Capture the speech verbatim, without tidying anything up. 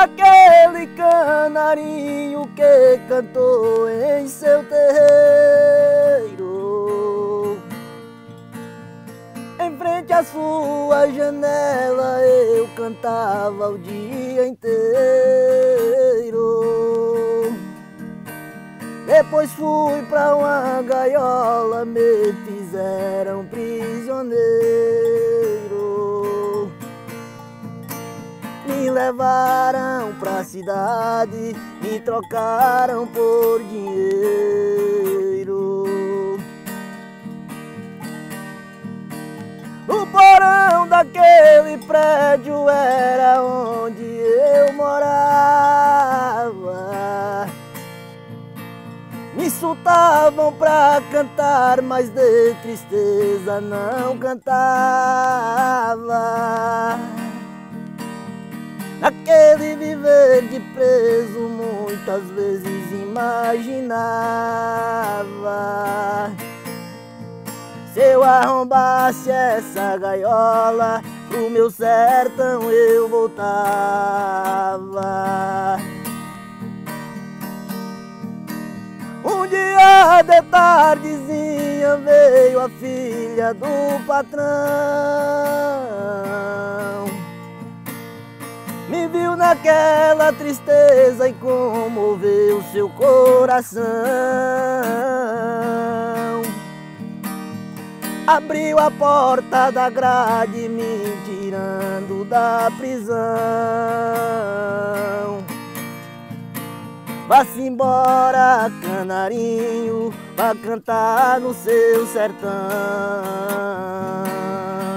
daquele canarinho que cantou em seu terreiro. Em frente à sua janela eu cantava o dia inteiro. Depois fui pra uma gaiola, me fizeram prisioneiro. Me levaram pra cidade, me trocaram por dinheiro. No porão daquele prédio era onde eu morava. Me soltavam pra cantar, mas de tristeza não cantava. Naquele viver de preso muitas vezes imaginava: se eu arrombasse essa gaiola, pro meu sertão eu voltava. Um dia de tardezinha veio a filha do patrão. Me viu naquela tristeza e comoveu seu coração. Abriu a porta da grade me tirando da prisão. Vá-se embora, canarinho, pra cantar no seu sertão.